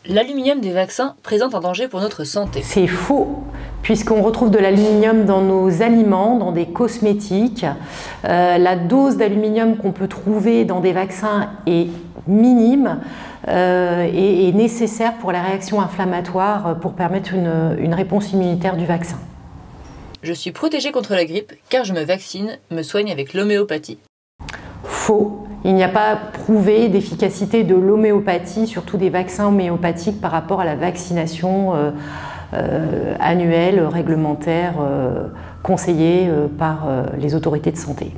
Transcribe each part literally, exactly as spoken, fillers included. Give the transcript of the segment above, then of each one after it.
L'aluminium des vaccins présente un danger pour notre santé. C'est faux, puisqu'on retrouve de l'aluminium dans nos aliments, dans des cosmétiques. Euh, la dose d'aluminium qu'on peut trouver dans des vaccins est minime euh, et est nécessaire pour la réaction inflammatoire pour permettre une, une réponse immunitaire du vaccin. Je suis protégée contre la grippe car je me vaccine, me soigne avec l'homéopathie. Faux. Il n'y a pas prouvé d'efficacité de l'homéopathie, surtout des vaccins homéopathiques par rapport à la vaccination euh, euh, annuelle, réglementaire, euh, conseillée euh, par euh, les autorités de santé.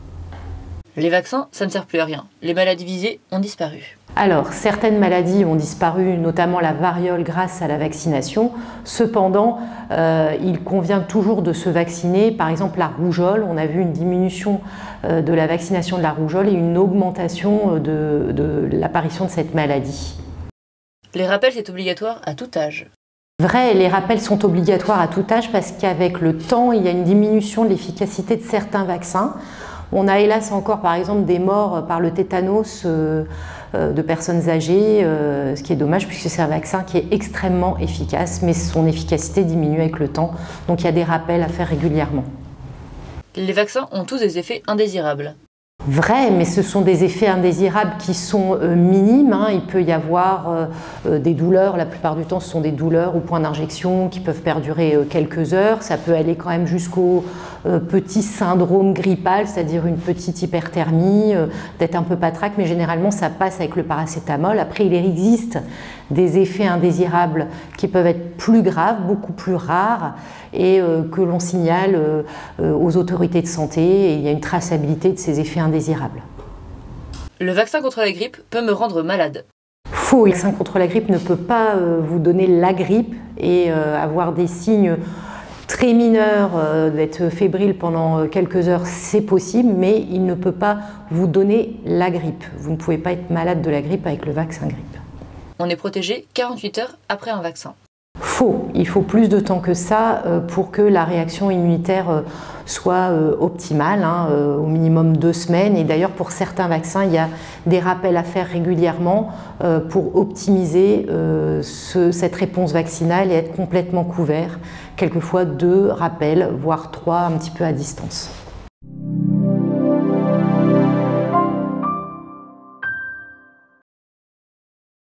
Les vaccins, ça ne sert plus à rien. Les maladies visées ont disparu. Alors, certaines maladies ont disparu, notamment la variole grâce à la vaccination. Cependant, euh, il convient toujours de se vacciner. Par exemple, la rougeole, on a vu une diminution euh, de la vaccination de la rougeole et une augmentation de, de l'apparition de cette maladie. Les rappels, c'est obligatoire à tout âge. Vrai, les rappels sont obligatoires à tout âge parce qu'avec le temps, il y a une diminution de l'efficacité de certains vaccins. On a hélas encore par exemple des morts par le tétanos euh, euh, de personnes âgées, euh, ce qui est dommage puisque c'est un vaccin qui est extrêmement efficace, mais son efficacité diminue avec le temps, donc il y a des rappels à faire régulièrement. Les vaccins ont tous des effets indésirables. Vrai, mais ce sont des effets indésirables qui sont euh, minimes. Hein. Il peut y avoir euh, euh, des douleurs, la plupart du temps ce sont des douleurs au point d'injection qui peuvent perdurer euh, quelques heures. Ça peut aller quand même jusqu'au euh, petit syndrome grippal, c'est-à-dire une petite hyperthermie, euh, d'être un peu patraque, mais généralement ça passe avec le paracétamol. Après il existe des effets indésirables qui peuvent être plus graves, beaucoup plus rares, et euh, que l'on signale euh, euh, aux autorités de santé, et il y a une traçabilité de ces effets indésirables. Le vaccin contre la grippe peut me rendre malade. Faux, le vaccin contre la grippe ne peut pas euh, vous donner la grippe et euh, avoir des signes très mineurs, euh, d'être fébrile pendant quelques heures, c'est possible, mais il ne peut pas vous donner la grippe. Vous ne pouvez pas être malade de la grippe avec le vaccin grippe. On est protégé quarante-huit heures après un vaccin. Faux, il faut plus de temps que ça pour que la réaction immunitaire soit optimale, hein, au minimum deux semaines. Et d'ailleurs, pour certains vaccins, il y a des rappels à faire régulièrement pour optimiser ce, cette réponse vaccinale et être complètement couvert. Quelquefois deux rappels, voire trois, un petit peu à distance.